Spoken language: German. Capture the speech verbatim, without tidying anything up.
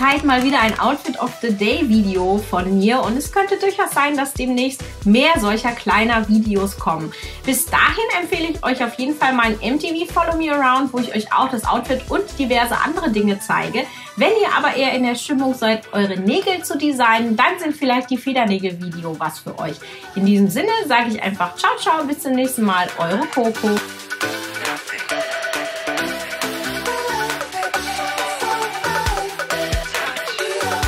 Zeit mal wieder ein Outfit of the Day Video von mir und es könnte durchaus sein, dass demnächst mehr solcher kleiner Videos kommen. Bis dahin empfehle ich euch auf jeden Fall mein M T V Follow Me Around, wo ich euch auch das Outfit und diverse andere Dinge zeige. Wenn ihr aber eher in der Stimmung seid, eure Nägel zu designen, dann sind vielleicht die Federnägel-Video was für euch. In diesem Sinne sage ich einfach ciao, ciao, bis zum nächsten Mal, eure Koko.